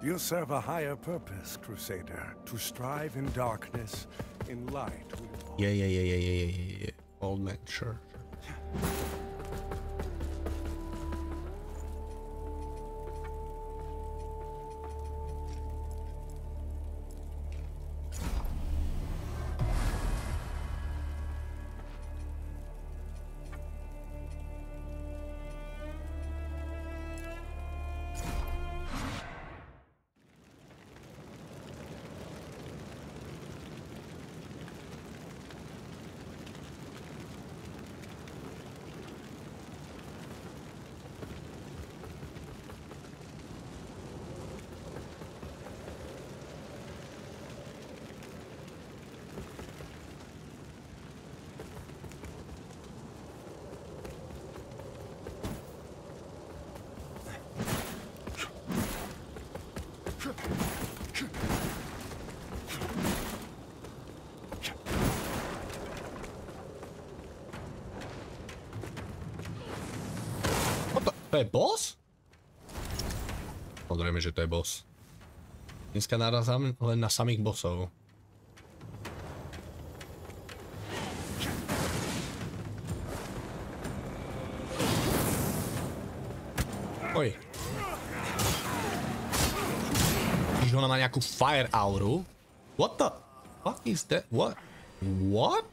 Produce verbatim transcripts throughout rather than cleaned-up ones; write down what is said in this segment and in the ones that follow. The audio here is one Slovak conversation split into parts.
You serve a higher purpose, Crusader. To strive in darkness, in light. Yeah, yeah, yeah, yeah, yeah, yeah, yeah. Old man, sure. To je boss? Podrieme, že to je boss. Dneska narazám len na samých bossov. Oj. Čiže ona má nejakú fire auru. What the fuck is that? What? What?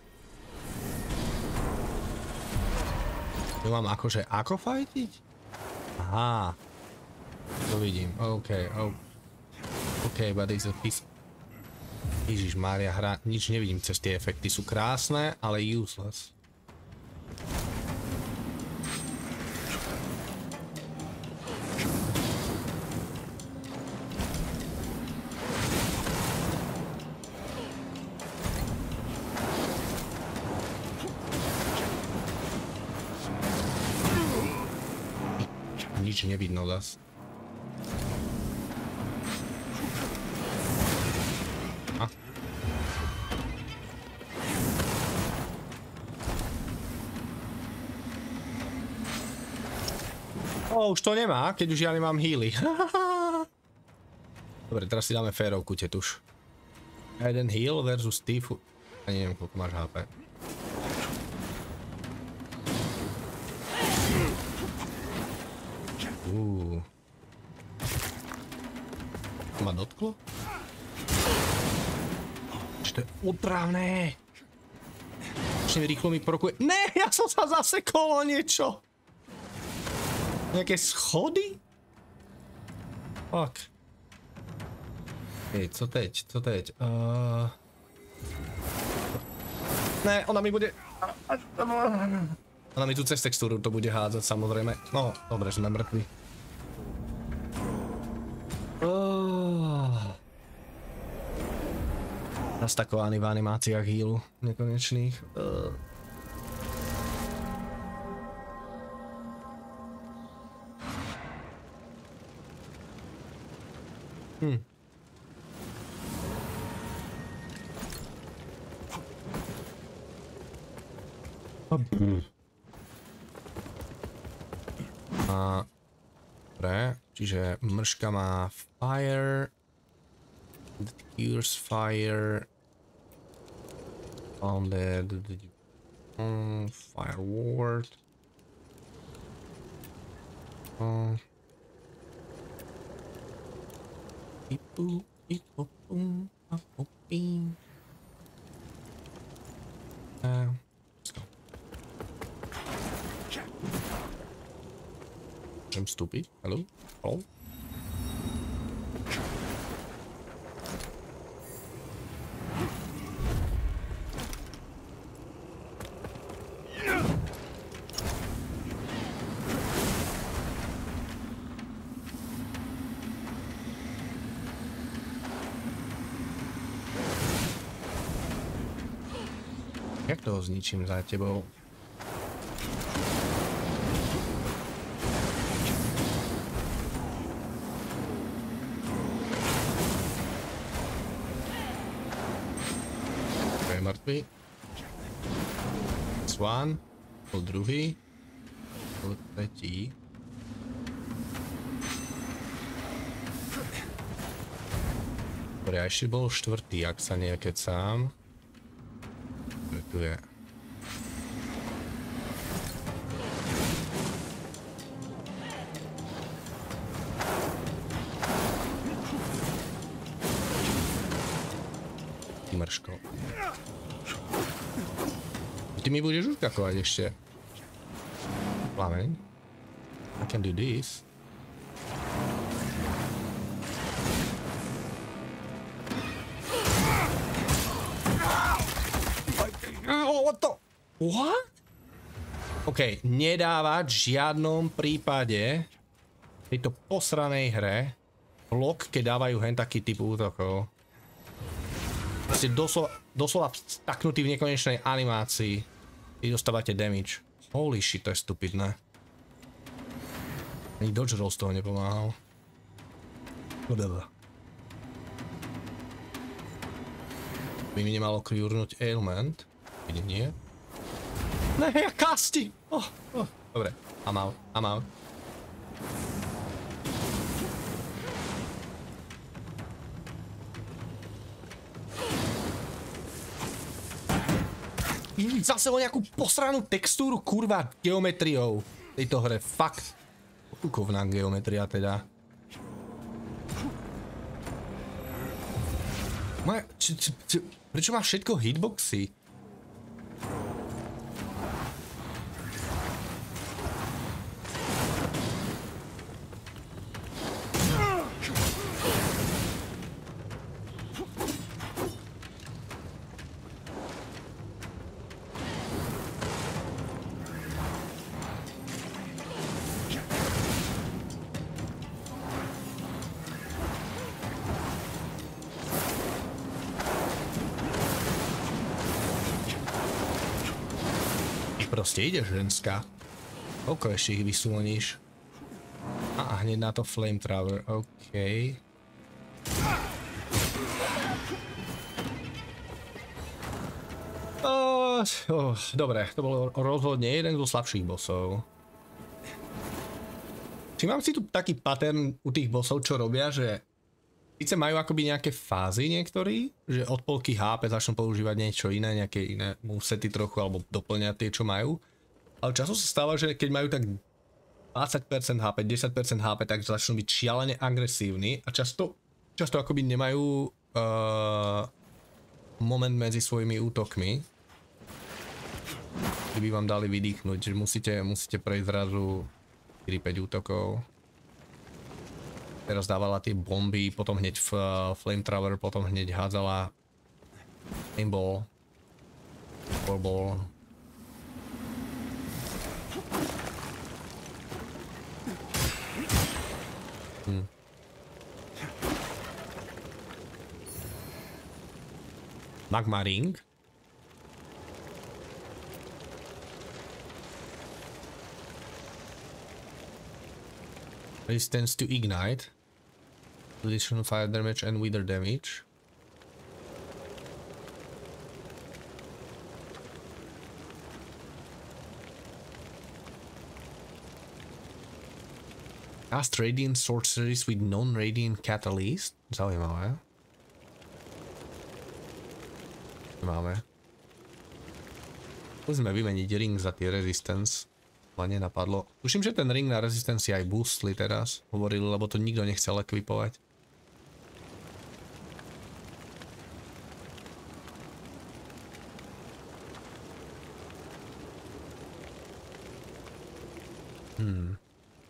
To mám akože ako fightiť? Aha. To vidím. OK, oh. OK, but it's a piece. Ježišmária, hra. Nič nevidím cez tie efekty. Sú krásne, ale useless. Nič nevidno zas. A? O, už to nemá, keď už ja nemám healy. Dobre, teraz si dáme férovku, tetuš. Jeden heal versus Tifu. Ja neviem, koľko máš há pé. Uuu. To ma dotklo? Čiže to je otrávne. Začne rýchlo mi porokuje. Ne, ja som sa zasekol o niečo. Nejaké schody? Fuck. Hej, co teď, co teď? Uh... Ne, ona mi bude... Ona mi tu cez textúru to bude hádzať, samozrejme. No, dobre, sme mŕtvi. Oh. Nastakovaný v animáciách healu nekonečných. Uh. Hm. A dobre, čiže mrška má fire, that cures fire, on the, the, the um, fire ward, um, ipu, ipu, um, ipu, ping. Uh, let's go. I'm stupid. Hello? Oh. Jak toho zničím za tebou? Mŕtvy. Swan. Bol druhý. Bol tretí. Dobre, a ešte bol štvrtý, ak sa nekecám. Tu je. Mrško. Ty mi budeš uskakovať ešte. Plameň. I can do this. Oh, what the? What? OK, nedávať v žiadnom prípade v tejto posranej hre blok, keď dávajú hen taký typ útokov. Ste doslova, doslova staknutí v nekonečnej animácii. Vy dostávate damage. Holy shit, to je stupidné. Ani dodge roll z toho nepomáhal. Whatever. By mi nemalo clearnúť ailment. Vidím, nie. Ne, ja kasti! Oh, oh. Dobre, I'm out, I'm out. Zase o nejakú posranú textúru, kurva, geometriou tejto hre, fakt. Pukovná geometria teda. Moja, či, či, či, prečo má všetko hitboxy? Proste ide ženská. Koľko ešte ich vysúľníš? A hneď na to flamethrower, OK. Oh, oh, dobre, to bolo rozhodne jeden zo slabších bossov. Všimám si tu taký pattern u tých bossov, čo robia, že síce majú akoby nejaké fázy niektorí, že od polky há pé začnú používať niečo iné, nejaké iné movesety trochu, alebo doplňať tie, čo majú. Ale časom sa stáva, že keď majú tak dvadsať percent há pé, desať percent há pé, tak začnú byť šialene agresívni a často, často akoby nemajú uh, moment medzi svojimi útokmi, kde by vám dali vydýchnuť, že musíte, musíte prejsť zrazu štyri päť útokov. Teraz dávala tie bomby, potom hneď v uh, flamethrower, potom hneď hádzala aimball, foreball. Hm. Magma ring. Resistance to ignite. Additional fire damage and wither damage. Cast radiant sorceries with non-radiant catalyst. Zaujímavé. Máme. Musíme vymeniť ring za tie resistance. Ma nenapadlo. Tuším, že ten ring na resistance aj boostli teraz. Hovorili, lebo to nikto nechcel ekvipovať. Hmm.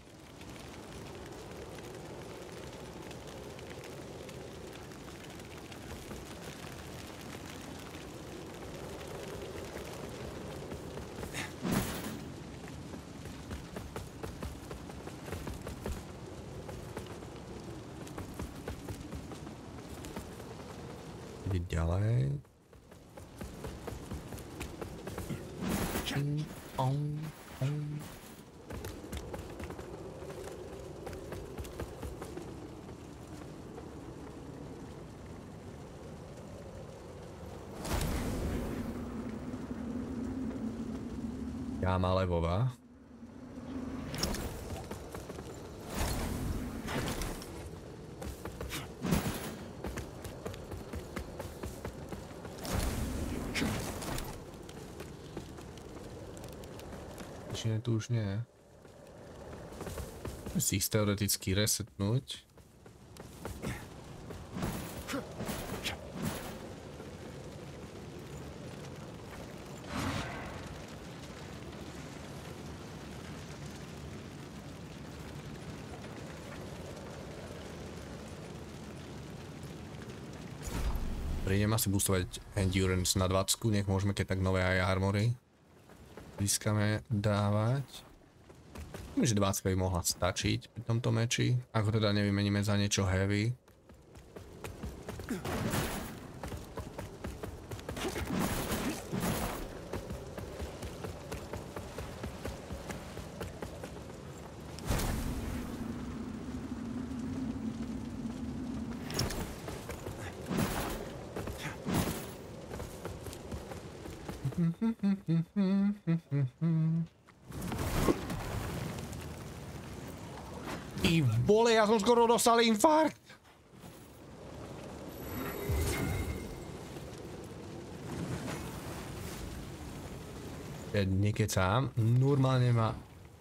Ide ďalej. Čing, pong, pong. Jáma levová. Či nie, tu už nie. Musím si ich teoreticky resetnúť. Prídem asi boostovať endurance na dvadsať, nech môžeme keď tak nové aj armory získame dávať. Myslím, že dvadsať by mohla stačiť pri tomto meči, ako teda nevymeníme za niečo heavy. Ty vole, ja som skoro dostal infarkt. Ja nekecám, normálne ma...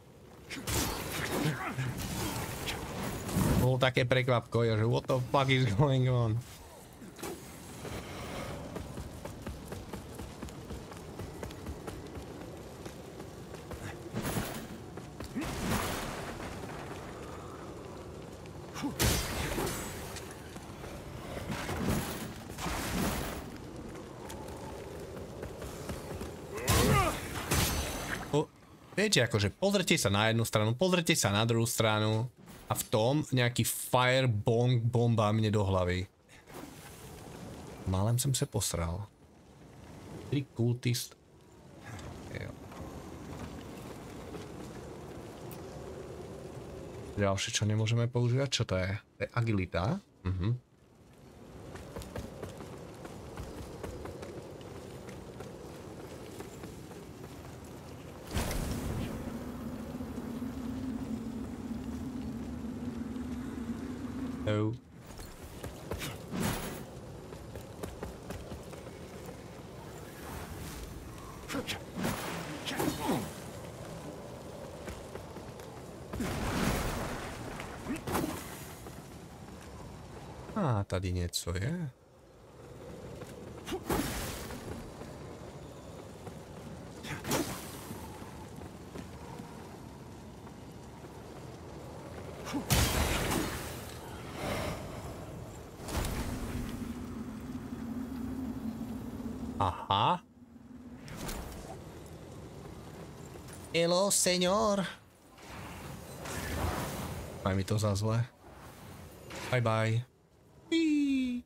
Bol také prekvapko, že what the fuck is going on? Viete, akože pozrite sa na jednu stranu, pozrite sa na druhú stranu a v tom nejaký fire bong bomba mne do hlavy. Málem som sa posral. Tri kultist. Jo. Ďalšie, čo nemôžeme používať, čo to je? To je agilita. Mhm. Oh. A tady něco je. Aha. Hello, señor. Aj mi to za zle. Bye bye. Whee.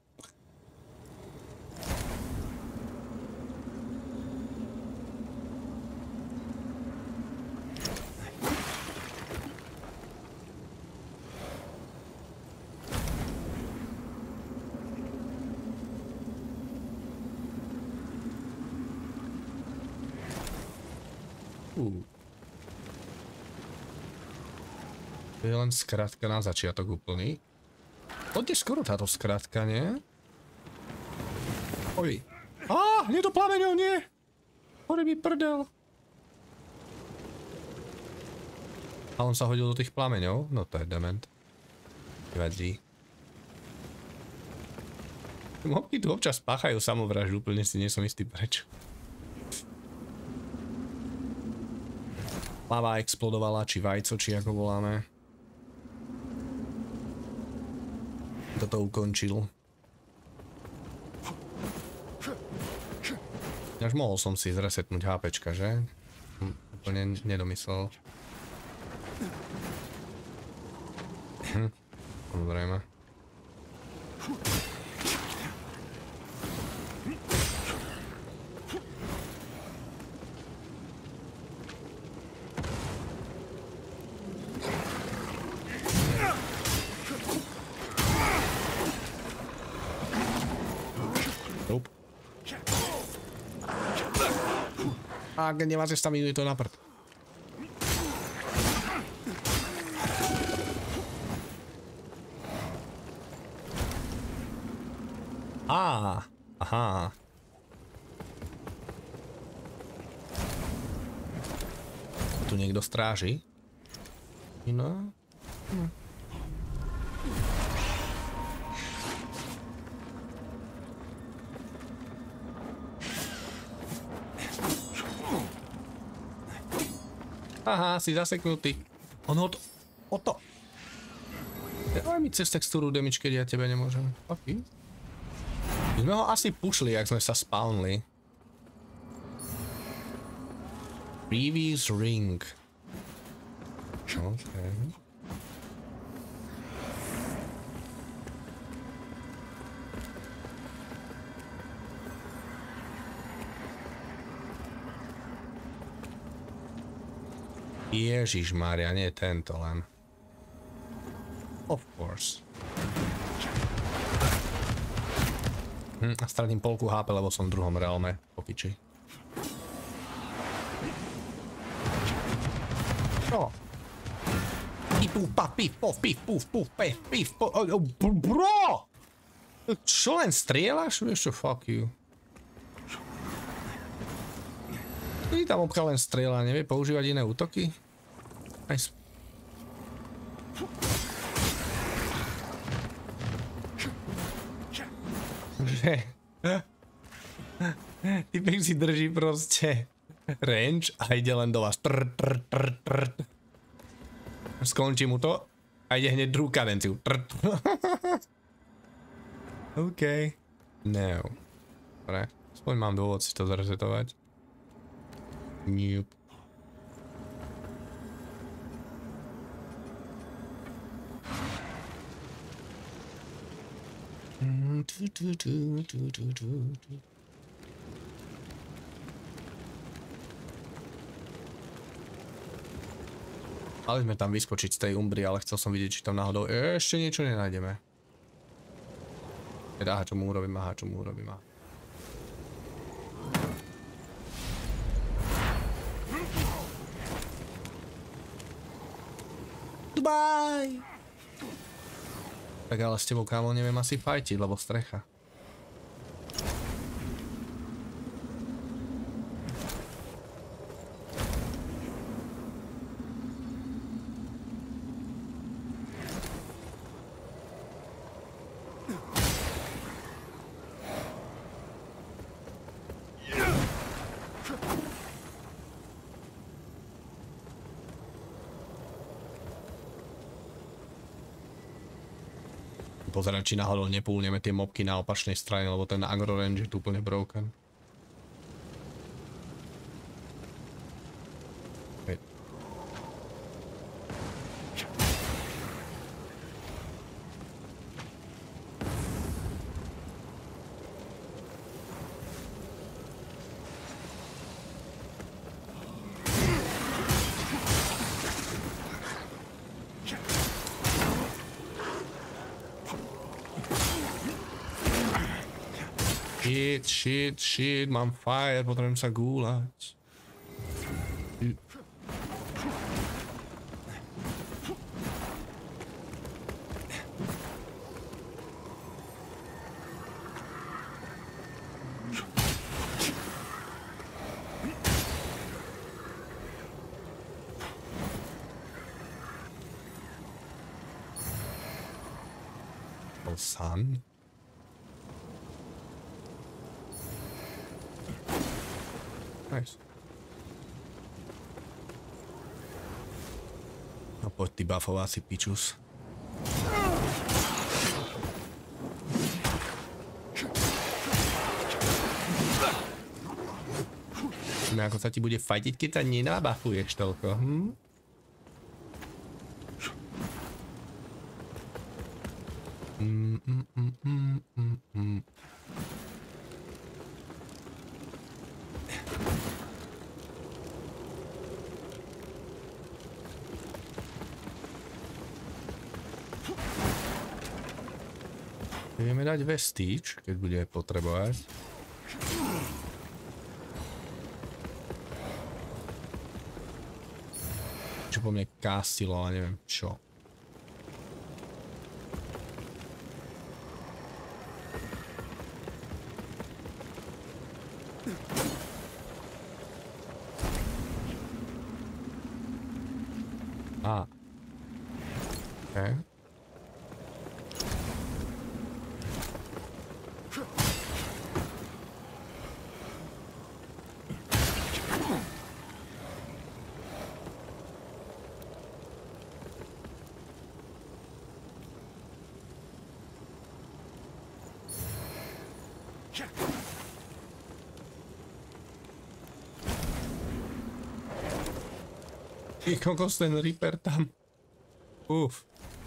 Uh. To je len skratka na začiatok úplný. Poďte skoro táto skratka, nie? Oj. Á, nie do plameňov, nie! Hore mi prdel. A on sa hodil do tých plameňov? No to je dement. Nevadí. Mobky tu občas páchajú samovraždu, úplne si nie som istý prečo. Lava explodovala, či vajco, či ako voláme. Toto ukončil. Až mohol som si zresetnúť HPčka, že? Hm, úplne nedomyslel. Hm, samozrejme. A keď nemáte staminu, je to na prd. Á, aha. tu niekto stráži. No. Hm. Aha, si zaseknutý. On ho to... O to... Dávaj mi cez textúru damage, keď ja tebe nemôžem. Ok. My sme ho asi pušli, jak sme sa spawnli. Previous ring. OK. Ježišmária, nie tento len. Of course. Hm, a stratím polku há pé, lebo som v druhom realme. Po piči. Čo? Pif, puf, paf, pif, pof, pif, puf, puf, pef, pif, pof, bro! Čo len strieľaš? Vieš čo, fuck you. Ty tam obcha len strieľa, nevie používať iné útoky? Nice. Že... Typek si drží proste range a ide len do vás. Trr, trr, trr, trr. Skončí mu to a ide hneď druhú kadenciu. Trr, trr. OK. No. Dobre, aspoň mám dôvod si to zresetovať. Nope. Mali sme tam vyskočiť z tej Umbry, ale chcel som vidieť, či tam náhodou ešte niečo nenájdeme. Teda, aha, čo mu urobím, aha, čo mu urobím, aha. Bye! Tak ale s tebou, kámo, neviem asi fajtiť, lebo strecha. Pozerám, či náhodou nepúlneme tie mobky na opačnej strane, lebo ten agro range je tu úplne broken. Okay. Shit, shit, shit, mám fire, potrebujem sa gúľať. Oh, son. Nice. No poď ty buffováci pičus. No ako sa ti bude fajtiť, keď sa nenabafuješ toľko, hm? Mm, mm, mm, mm, mm, mm. Vieme dať vestíč, keď bude potrebovať. Čo po mne kastilo, ale neviem čo. Á. Okay. Ty kokos, ten Reaper tam. Uf.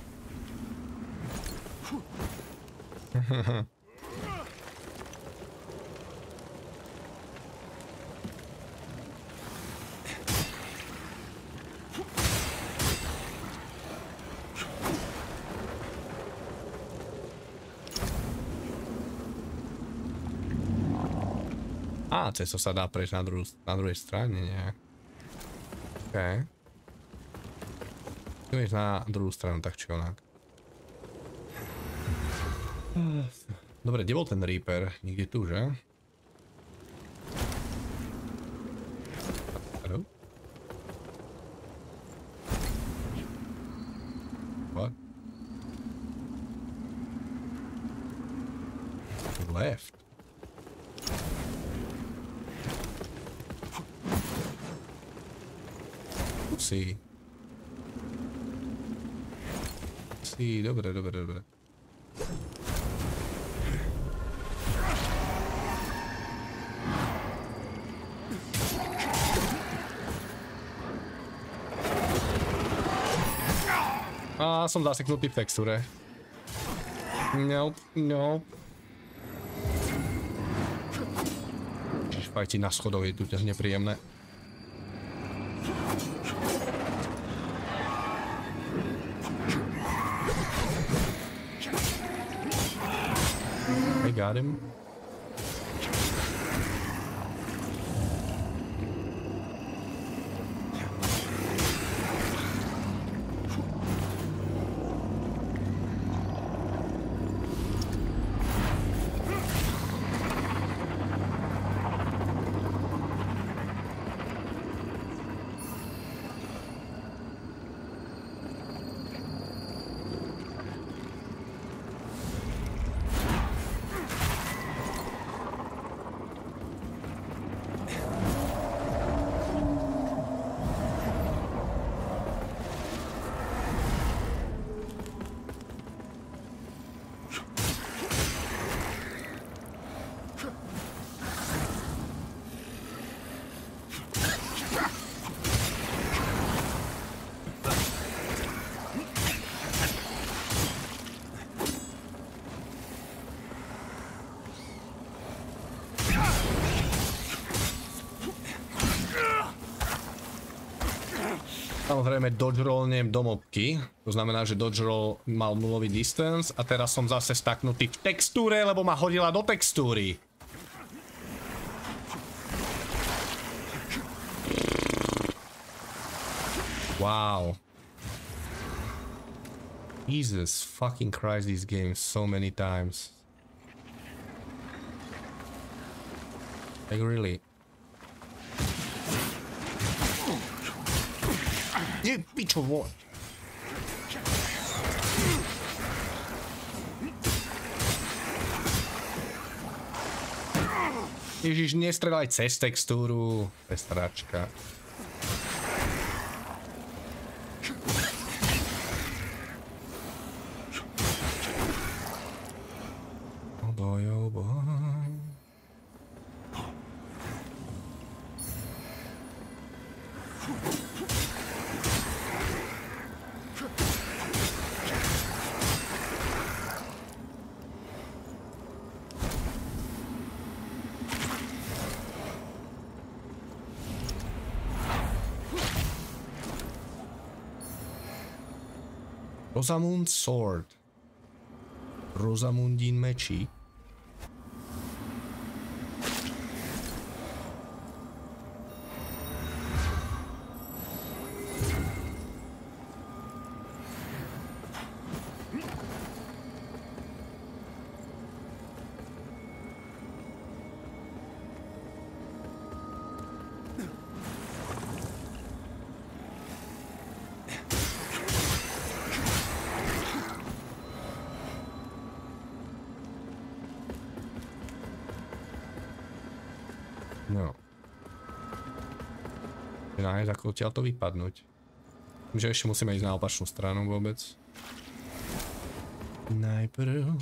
Á, cesto sa dá prejsť na, druhú, na druhej strane nejak. Okej. Tu je na druhú stranu, tak či onak. Dobre, kde bol ten Reaper? Nikde tu, že? Hello? What? He left. Si. Si, dobre, dobre, dobre. A som zaseknutý v textúre. Nope, nope. Čiže fajti na schodoch je tu ťa nepríjemné. I got him. Samozrejme dodge rollnem do mobky, to znamená, že dodge roll mal nulový distance a teraz som zase staknutý v textúre, lebo ma hodila do textúry. Wow. Jesus fucking Christ, these games so many times. Like really. Ty pičo, vole. Ježiš, nestrelaj cez textúru, pestračka. Oh boy, oh boy. Rosamund's sword. Rosamundín mečík. nájsť, ako odtiaľ to vypadnúť. Myslím, že ešte musíme ísť na opačnú stranu vôbec. Najprv...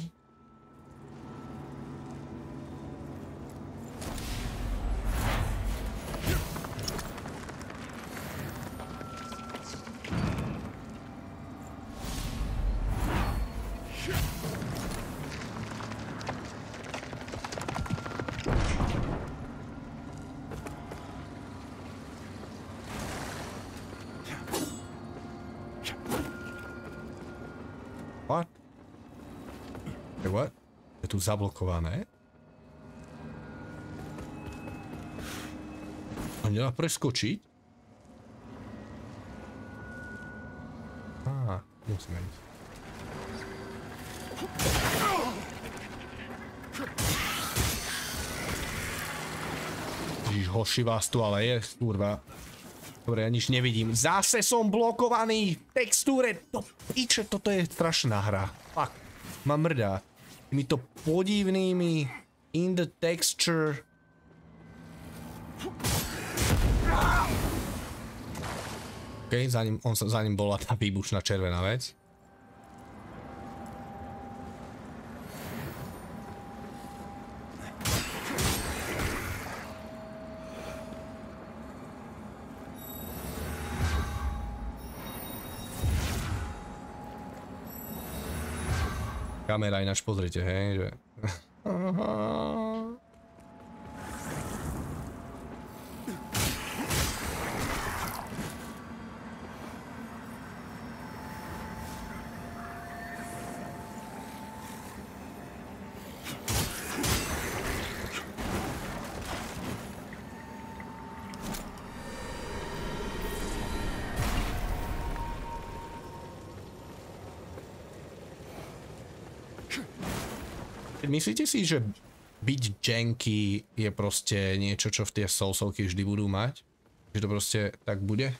What? Hey, what? Je tu zablokované? A nedá preskočiť? Á, musíme ísť. Ježiš, hoši vás tu ale je, kurva. Dobre, ja nič nevidím. Zase som blokovaný v textúre. To piče, toto je strašná hra. Fakt, ma mrdá. Týmito podivnými in the texture. OK, za ním, on, za ním bola tá výbušná červená vec. Kamera ináč, pozrite, hej, že... Myslíte si, že byť janky je proste niečo, čo v tie soulsovky vždy budú mať? Že to proste tak bude?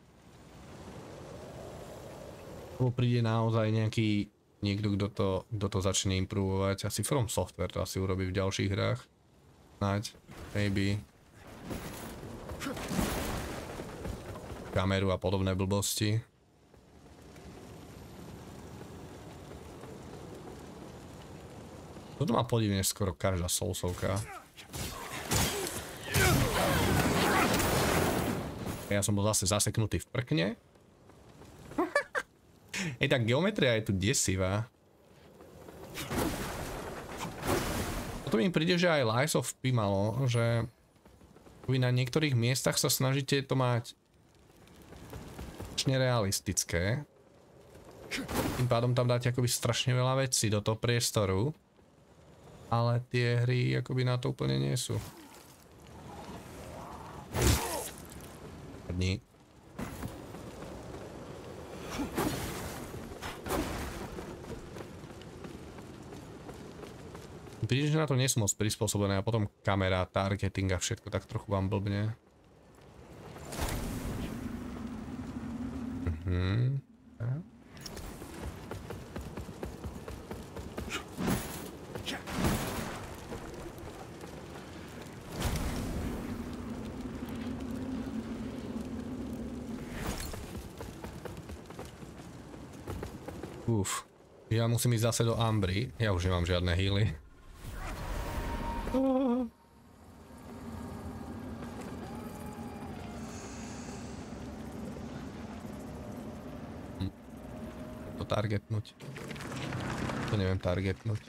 Alebo príde naozaj nejaký niekto, kto to, kto to začne improvovať? Asi From Software to asi urobí v ďalších hrách. Snáď, maybe. Kameru a podobné blbosti. Toto má podivne skoro každá soulsovka. Ja som bol zase zaseknutý v prkne. Ej, tá geometria je tu desivá. Toto mi príde, že aj Lies of P malo, že vy na niektorých miestach sa snažíte to mať strašne realistické. Tým pádom tam dáte akoby strašne veľa vecí do toho priestoru. Ale tie hry akoby na to úplne nie sú. Padni. Príde, že na to nie sú moc prispôsobené a potom kamera, targeting a všetko tak trochu vám blbne. Mhm. Uf, ja musím ísť zase do Ambry. Ja už nemám žiadne healy. Hm. To targetnúť. To neviem targetnúť.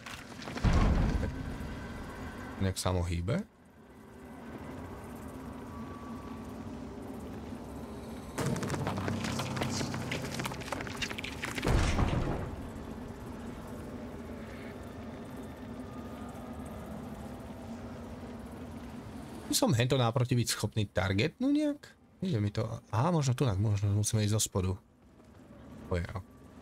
Nejak samo hýbe? Som hento náproti byť schopný targetnúť nejak? Ide mi to... Aha, možno tu, možno musíme ísť zo spodu. Oja.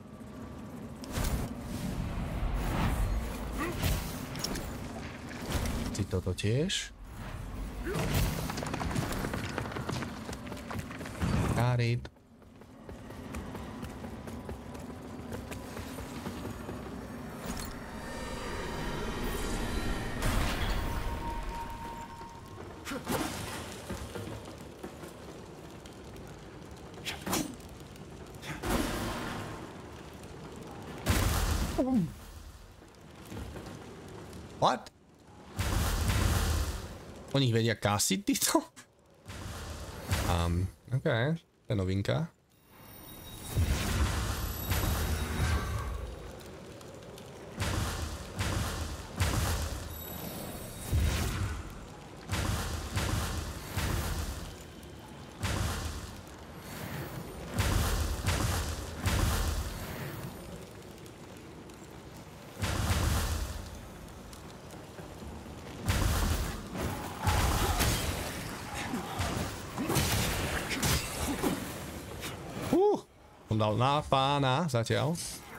Si toto tiež. Kárit. What? Oni ich vedia kasiť týchto? Um, OK, to je novinka. Dal na pána zatiaľ.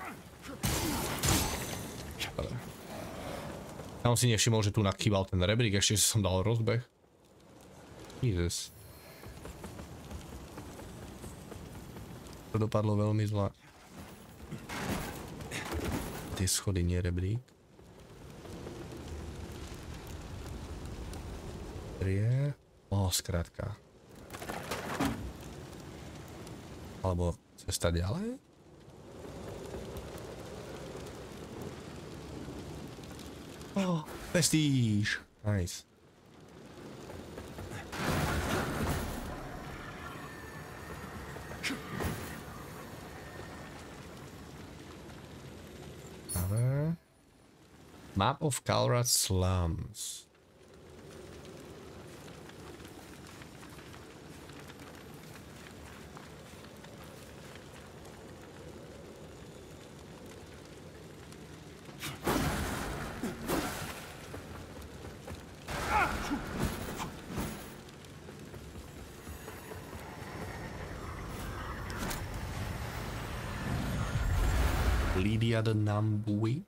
Ja som si nevšimol, že tu nachýbal ten rebrík, ešte som dal rozbeh. Jesus. To dopadlo veľmi zle. Tie schody, nie rebrík. Trie. O, skrátka. Alebo cesta ďalej? Oh, prestíž. Nice. Ale... Map of Kalrat slums. Lydia de Nambui.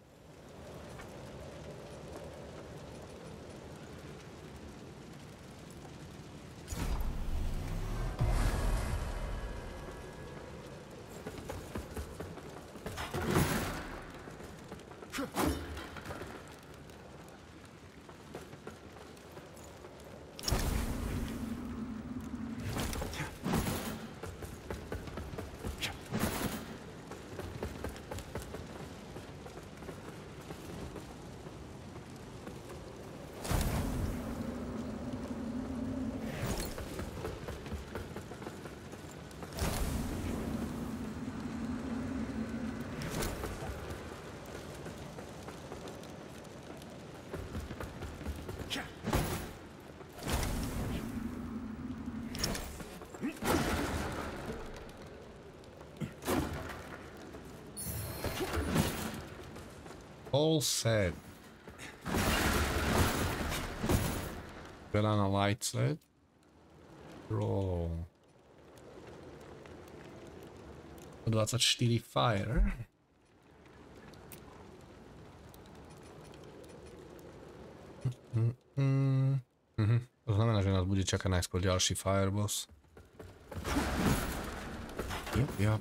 All set. Banana light set. Roll. dvadsaťštyri fire. Mm -mm. Mhm. To znamená, že nás bude čakať najskôr ďalší fireboss. Jup, jup.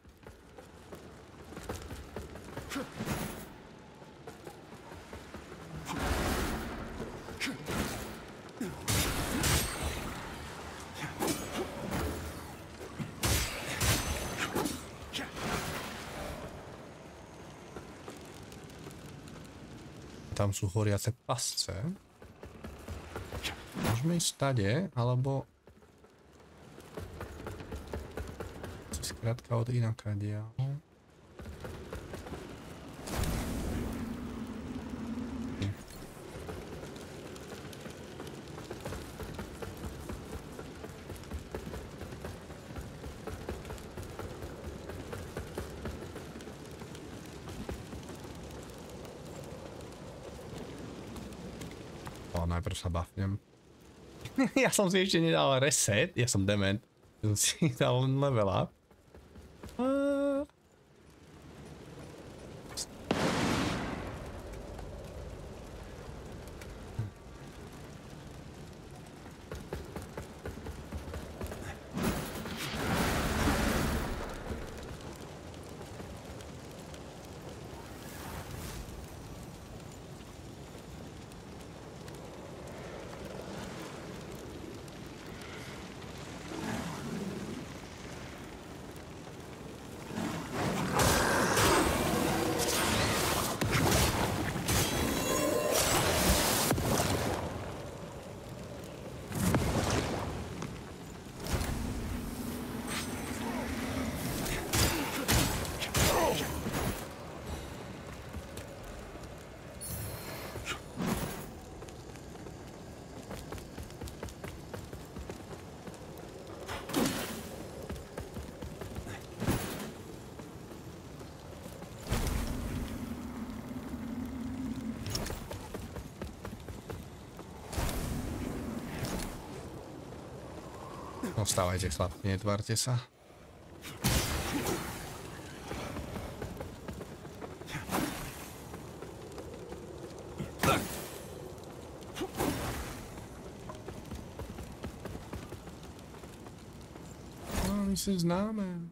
Tam sú horiace pasce. Môžeme ísť stade, alebo... Skrátka od inaká diaľ. Najprv sa buffnem. Ja som si ešte nedal reset, ja som dement. Ja som si dal level up. Uh... Ostávajte chlapci, netvárte sa. No, my sa známe.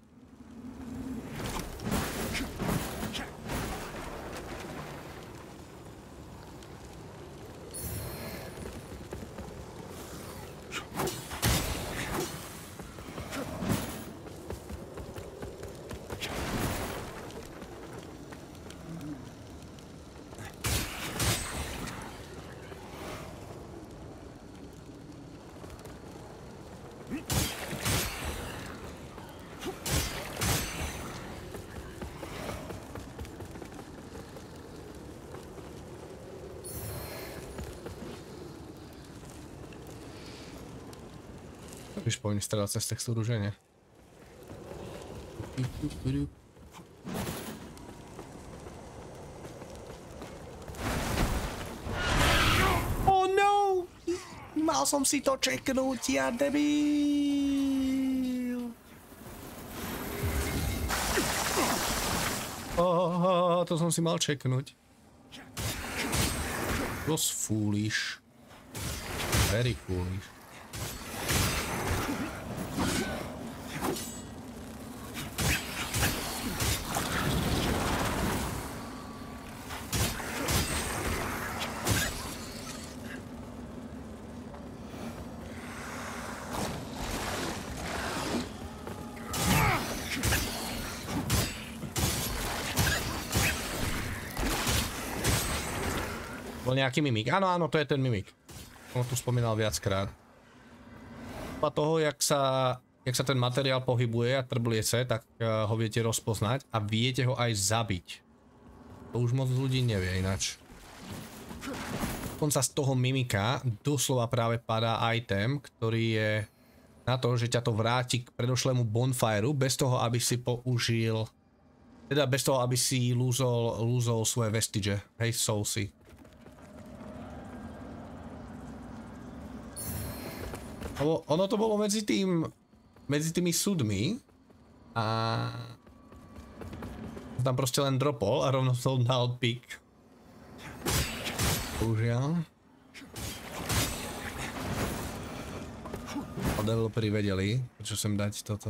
Víš, povím strelať cez textúru, že nie? Oh no! Mal som si to čeknúť, ja debil! Oh, to som si mal čeknúť. Dosť foolish. Very foolish. Nejaký mimik. Áno, áno, to je ten mimik. On tu spomínal viackrát. A toho, jak sa, jak sa ten materiál pohybuje a trbliece, tak uh, ho viete rozpoznať a viete ho aj zabiť. To už moc ľudí nevie ináč. Dokonca z toho mimika doslova práve padá item, ktorý je na to, že ťa to vráti k predošlému bonfireu bez toho, aby si použil, teda bez toho, aby si lúzol, lúzol svoje vestige, hej, soulsy. Ono to bolo medzi tým, medzi tými súdmi a tam proste len dropol a rovno som dal pick. Bohužiaľ. A developeri vedeli, prečo sem dať toto.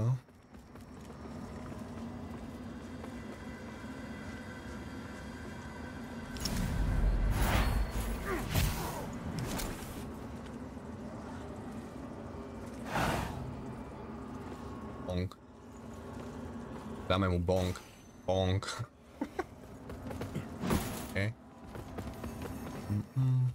Dáme mu bonk. Bonk. Okay. Mm -mm.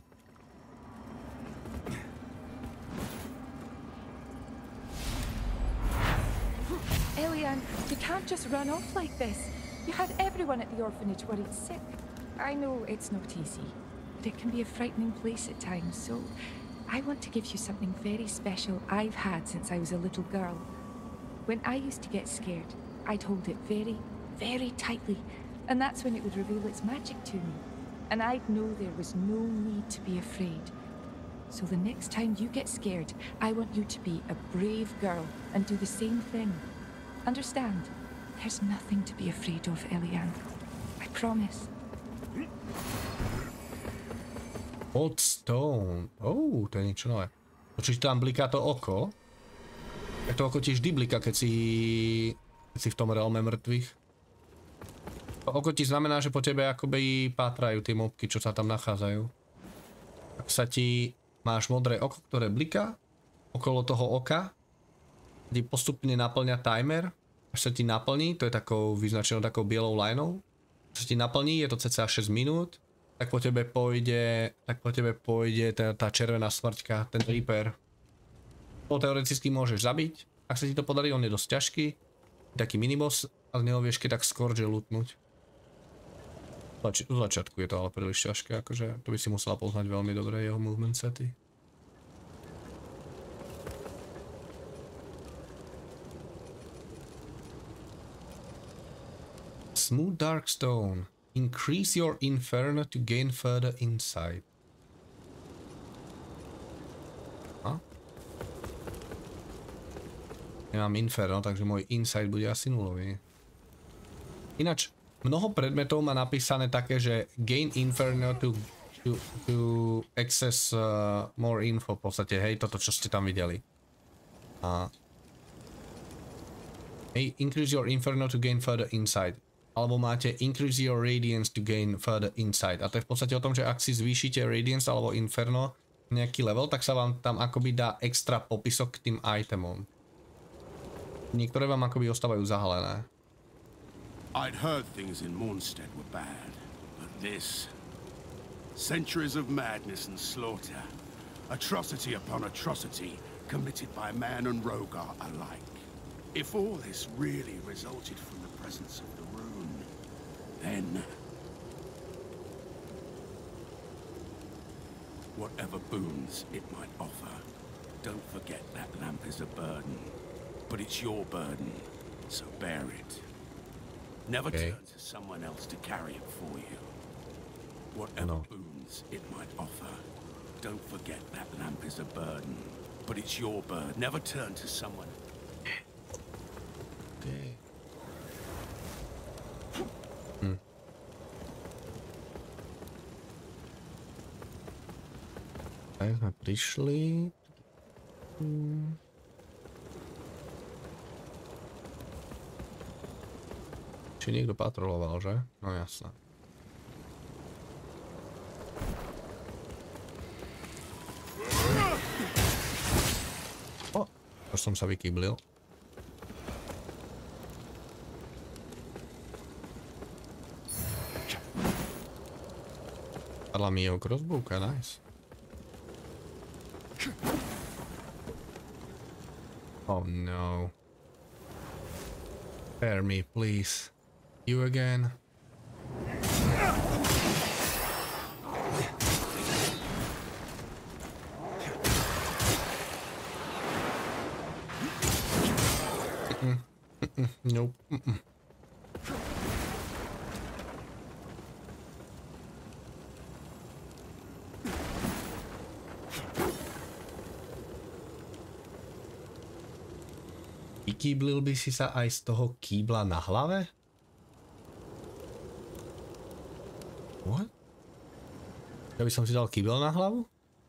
Elian, you can't just run off like this. You had everyone at the orphanage worried sick. I know it's not easy, but it can be a frightening place at times, so I want to give you something very special I've had since I was a little girl. When I used to get scared, I'd hold it very, very tightly, and that's when it would reveal its magic to me. And I'd know there was no need to be afraid. So the next time you get scared, I want you to be a brave girl and do the same thing. Understand? There's nothing to be afraid of, Elian. I promise. Old stone. Oh, to je niečo nové. Čiže tam bliká to oko. A to oko tiež vždy bliká, keď si... keď si v tom realme mŕtvych. To oko ti znamená, že po tebe akoby pátrajú tie mobky, čo sa tam nachádzajú. Ak sa ti... máš modré oko, ktoré bliká, okolo toho oka ti postupne naplňa timer, až sa ti naplní, to je takou vyznačenou takou bielou lineou, až sa ti naplní, je to cca šesť minút, tak po tebe pôjde, tak po tebe pôjde tá, tá červená smrťka, ten Reaper. To teoreticky môžeš zabiť, ak sa ti to podarí, on je dosť ťažký, taký miniboss a z neho vieš keď tak scourge lutnúť. Zač v začiatku je to ale príliš ťažké, akože to by si musela poznať veľmi dobre jeho movement sety. Smooth dark stone. Increase your inferno to gain further insight. A? Nemám Inferno, takže môj Insight bude asi nulový. Ináč, mnoho predmetov má napísané také, že gain Inferno to, to, to access uh, more info, v podstate, hej, toto, čo ste tam videli. A... Hey, increase your Inferno to gain further insight. Alebo máte increase your Radiance to gain further insight. A to je v podstate o tom, že ak si zvýšite Radiance alebo Inferno nejaký level, tak sa vám tam akoby dá extra popisok k tým itemom. Niektoré vám akoby ostávajú zahalené. I'd heard things in Mornstead were bad, but this... Centuries of madness and slaughter. Atrocity upon atrocity committed by man and Rogar alike. If all this really resulted from the presence of the rune, then... Whatever boons it might offer, don't forget that lamp is a burden. But it's your burden, so bear it. Never okay. turn to someone else to carry it for you. Whatever no. boons it might offer, don't forget that lamp is a burden. But it's your burden. Never turn to someone... Okay. Hm. Tak sme prišli. Hm. Či niekto patroloval, že? No jasné. O, už som sa vykýblil. Padla mi jeho crossbowka, nice. Oh no. Spare me, please. You again. Mm-mm. Mm-mm. Nope. Mm-mm. Vykýblil by si sa aj z toho kýbla na hlave? What? Ja by som si dal kýbel na hlavu?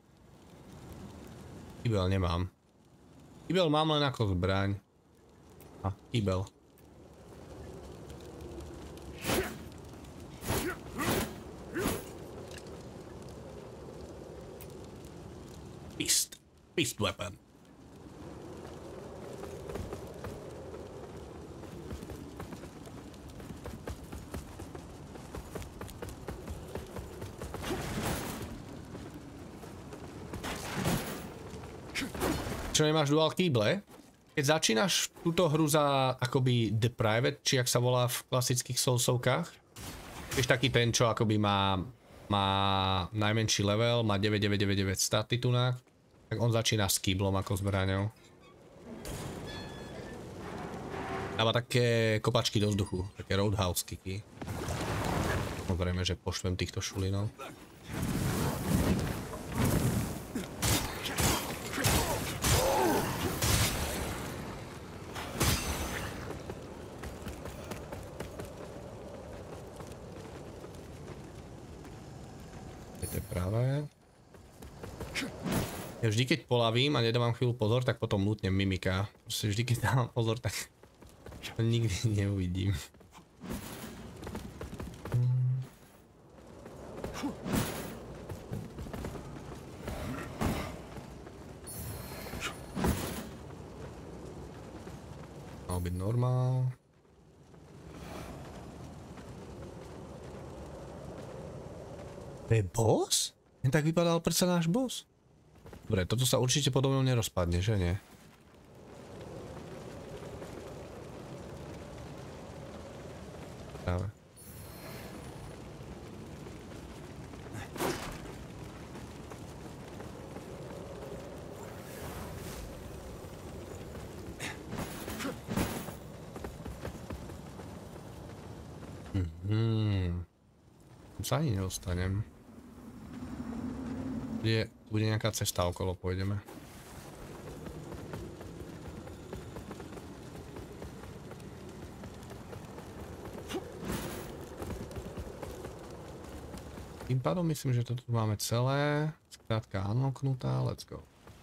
Kýbel nemám. Kýbel mám len ako zbraň. A, kýbel. Fist. Fist weapon. Čo nemáš dual kýble? Keď začínaš túto hru za akoby The Private, či jak sa volá v klasických Soulsovkách, vieš taký ten, čo akoby má, má najmenší level, má deväť deväť deväť deväť staty tunák, tak on začína s kýblom ako zbraňou. Dáva také kopačky do vzduchu, také roadhouse kicky. Samozrejme, že poštvem týchto šulinov. Ja vždy, keď polavím a nedávam chvíľu pozor, tak potom lútnem mimika. Proste vždy, keď dávam pozor, tak to nikdy neuvidím. Mal byť normál. To je boss? Jen tak vypadal predsa náš boss? Dobre, toto sa určite podobne nerozpadne, že nie? Práve. Mhm. Sa ani nedostanem. Bude, bude nejaká cesta okolo, pôjdeme. Tým pádom myslím, že to tu máme celé. Skrátka unlocknutá, let's go.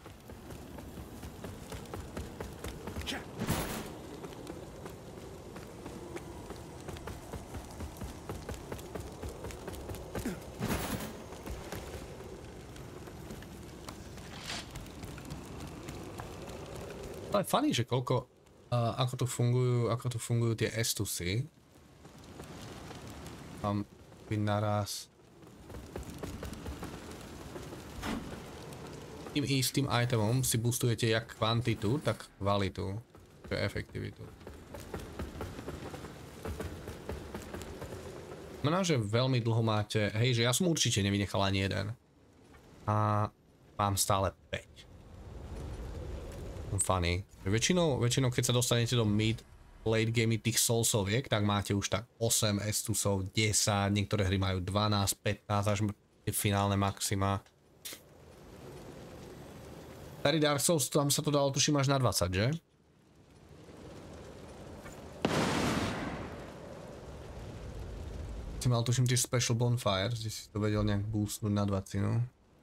Ale funny, že koľko, uh, ako tu fungujú, ako tu fungujú tie estusy. Mám byť naraz. Tým istým itemom si boostujete jak kvantitu, tak kvalitu, to je efektivitu. Znamená, že veľmi dlho máte, hej, že ja som určite nevynechal ani jeden. A mám stále päť. Funny. Väčšinou, väčšinou, keď sa dostanete do mid, late game tých soulsoviek, tak máte už tak osem estusov, desať, niektoré hry majú dvanásť, pätnásť, až tie finálne maxima. Starý Dark Souls, tam sa to dalo tuším až na dvadsať, že? Si mal tuším tie Special Bonfires, že si to vedel nejak boostnúť na dvadsať, no.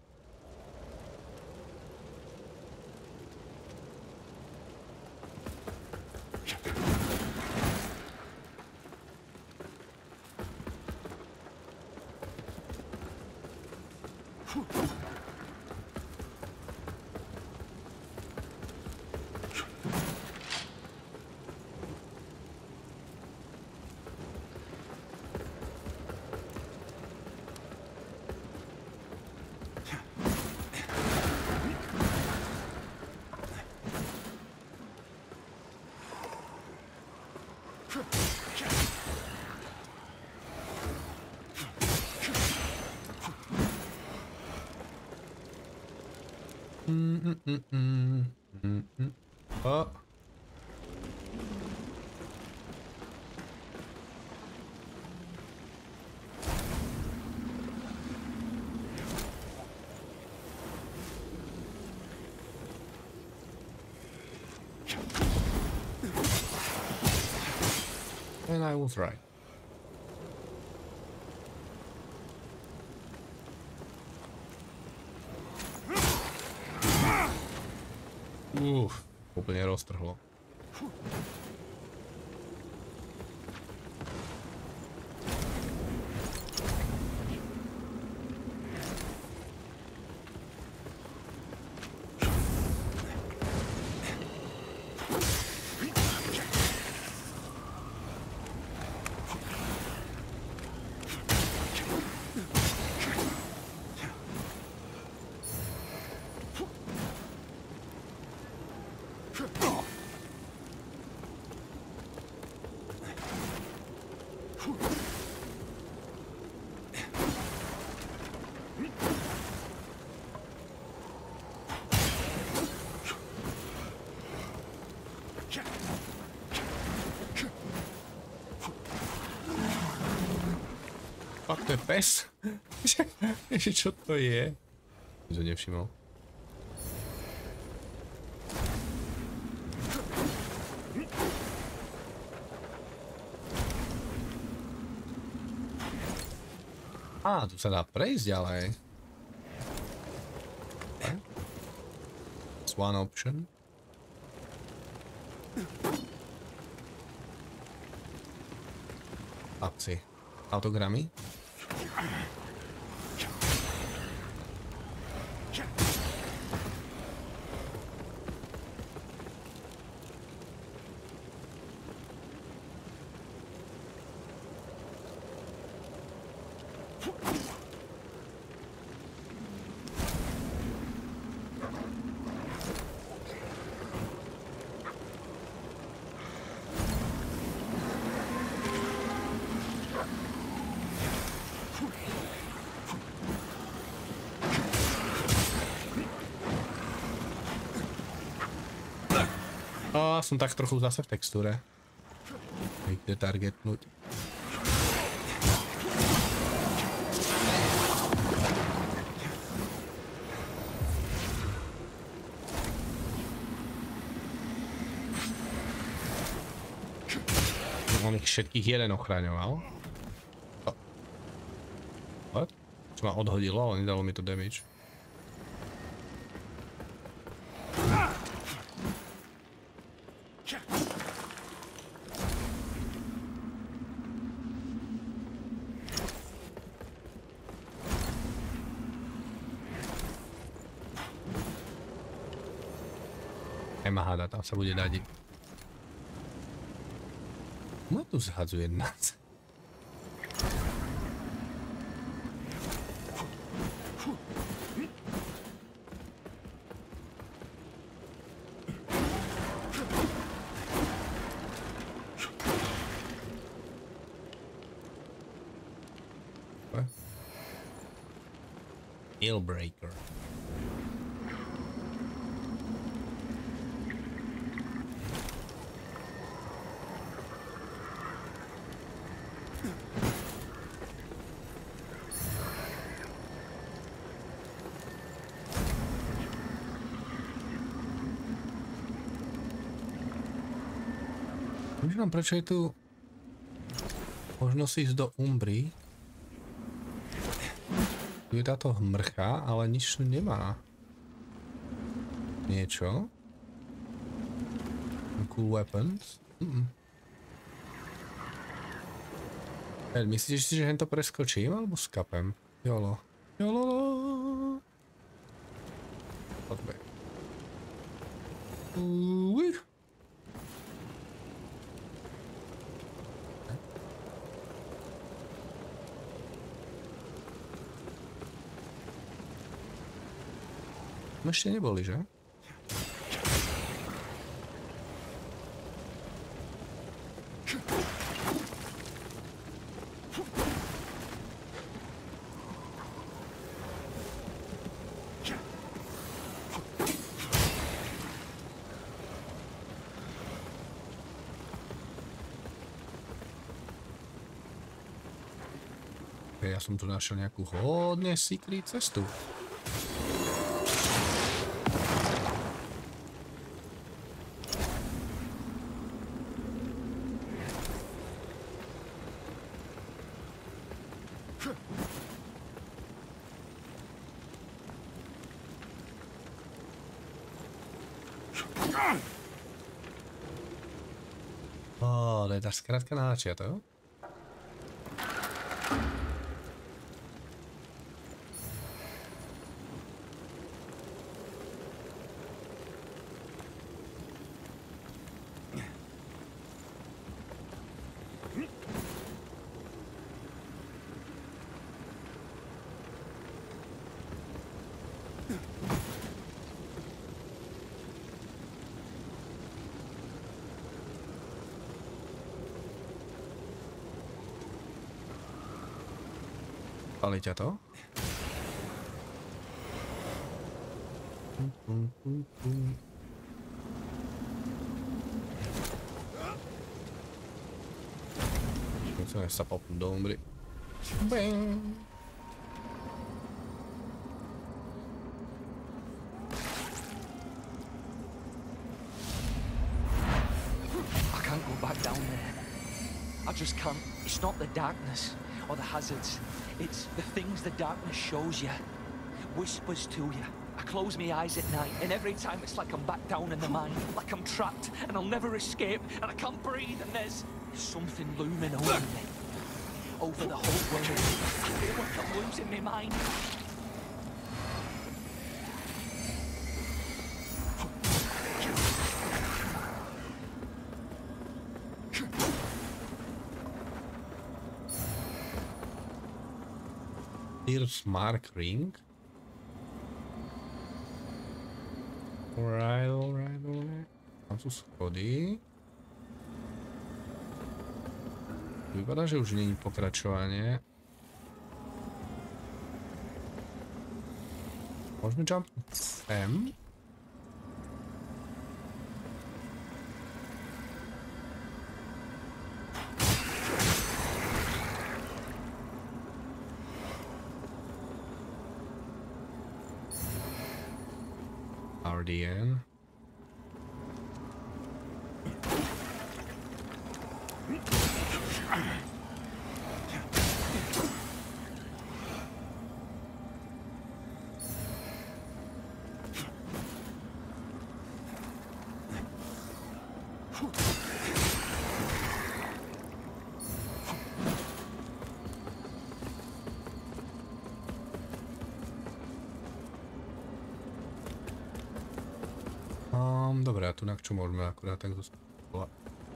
Mm, mm, mm, mm, mm. Oh. And I was right. Uf, úplne roztrhlo. Fakt, to je pes? Čo to je? Som to nevšimol. Á, tu sa dá prejsť ďalej. That's one option. Apci. Autogramy. A som tak trochu zase v textúre. Kde targetnúť. On ich všetkých jeden ochraňoval. Oh. What? Čo To ma odhodilo, ale nedalo mi to damage. Háda, tam sa bude dať. Ma tu zhadzuje nás. Deal breaker. Neviem, prečo je tu možnosť ísť do Umbry. Tu je táto mrcha, ale nič tu nemá. Niečo. Cool weapons. Mm -mm. Ed, myslíš si, že hen to preskočím, alebo skapem? Jolo. Jolo. Poďme. Uj. My ešte neboli, že? Ja som tu našiel nejakú hodne secret cestu. Oh, to je tá skratka na začiatok. Pali ťa to? Musíme sa popnúť do Umbry. Bang! I can't go back down there. I just can't. It's not the darkness or the hazards. It's the things the darkness shows you, whispers to you. I close my eyes at night, and every time it's like I'm back down in the mine, like I'm trapped, and I'll never escape, and I can't breathe, and there's something looming over me, over the whole world. I feel like I'm losing my mind. Here's Mark Ring. Alright, alright, alright. Tam sú schody. Vypadá, že už nie je pokračovanie. Môžeme jumpnúť sem. R D N. tu na čo môžeme akurát tak zostať.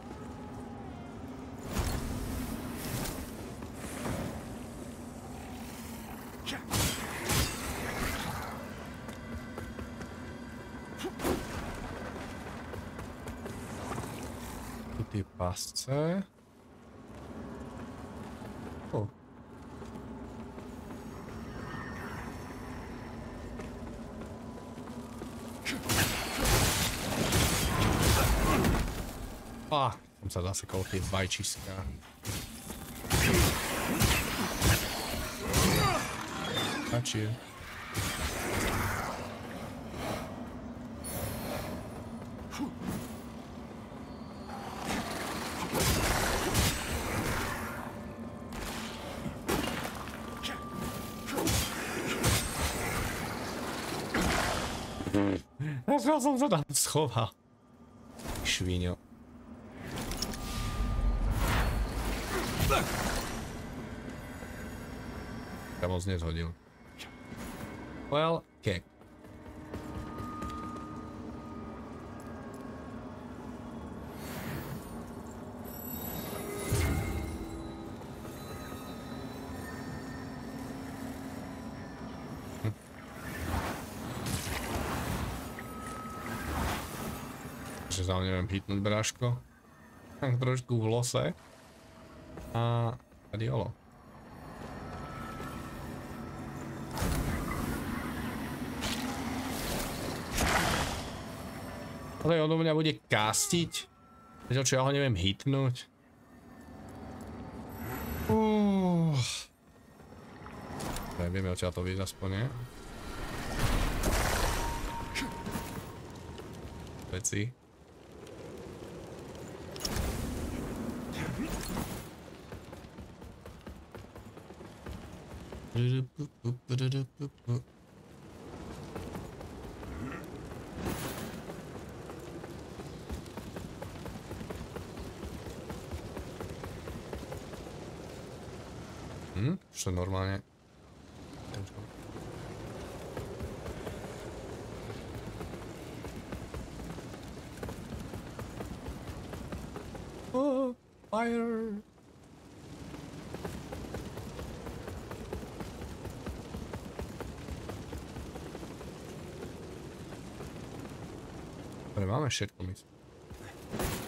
Tu tie pasce. Oh. Ah, som sa zasekol tie vajčiská. Stačí. Ja som sa tam schoval. Švíňo. Ja moc nezhodil. Well, okay. Hm. Že sa neviem hitnúť bráško. Trošku v lose. A tady olo. Ale on mňa bude castiť. Veď čo ja ho neviem hitnúť. Uh. Vieme odtiaľ to vyjsť aspoň, nie? Veci. Hm, už to normálne. Oh, fire! Ale máme všetko, myslím.